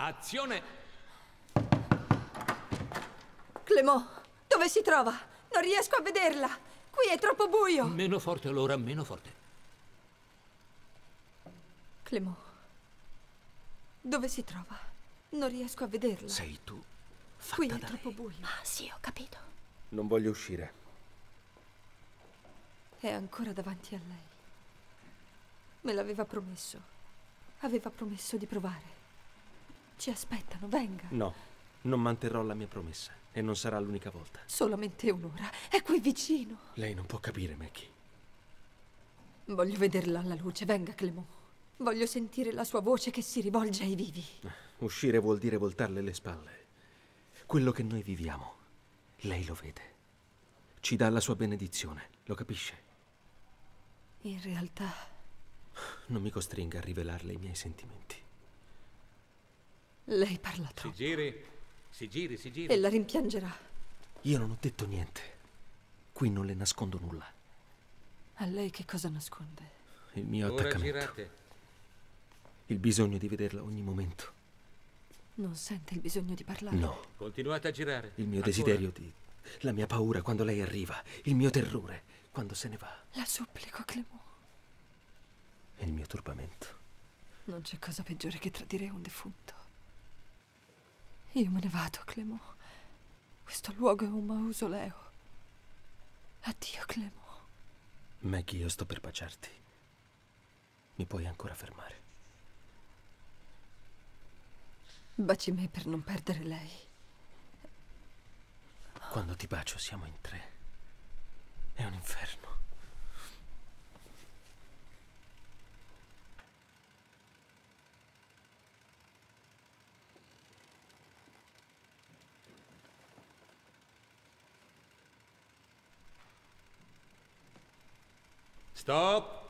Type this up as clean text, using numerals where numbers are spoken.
Azione! Clément, dove si trova? Non riesco a vederla. Qui è troppo buio. Meno forte, allora, meno forte. Clément, dove si trova? Non riesco a vederla. Sei tu, fatta Qui è da troppo lei. buio. Ah, sì, ho capito. Non voglio uscire. È ancora davanti a lei. Me l'aveva promesso. Aveva promesso di provare. Ci aspettano, venga. No, non manterrò la mia promessa. E non sarà l'unica volta. Solamente un'ora. È qui vicino. Lei non può capire, Maggie. Voglio vederla alla luce. Venga, Clément. Voglio sentire la sua voce che si rivolge ai vivi. Uscire vuol dire voltarle le spalle. Quello che noi viviamo, lei lo vede. Ci dà la sua benedizione, lo capisce? In realtà... Non mi costringa a rivelarle i miei sentimenti. Lei parla troppo. Si giri. E la rimpiangerà. Io non ho detto niente. Qui non le nascondo nulla. A lei che cosa nasconde? Il mio Ora attaccamento. girate. Il bisogno di vederla ogni momento. Non sente il bisogno di parlare? No. Continuate a girare. Il mio Ancora. desiderio di... La mia paura quando lei arriva. Il mio terrore quando se ne va. La supplico, Clément. E il mio turbamento. Non c'è cosa peggiore che tradire un defunto. Io me ne vado, Clément. Questo luogo è un mausoleo. Addio, Clément. Maggie, io sto per baciarti. Mi puoi ancora fermare? Baci me per non perdere lei. Quando ti bacio siamo in 3. È un inferno. Stop!